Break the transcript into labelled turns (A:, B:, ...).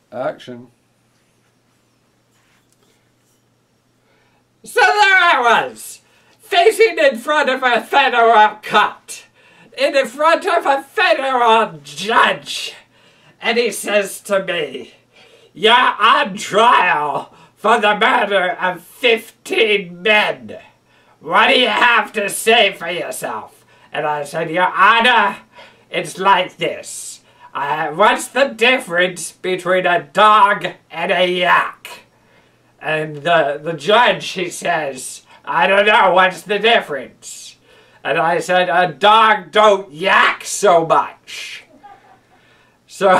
A: Action.
B: So there I was, facing in front of a federal court, in front of a federal judge, and he says to me, "You're on trial for the murder of 15 men. What do you have to say for yourself?" And I said, "Your Honor, it's like this. What's the difference between a dog and a yak?" And the judge, he says, "I don't know, what's the difference?" And I said, "A dog don't yak so much." So...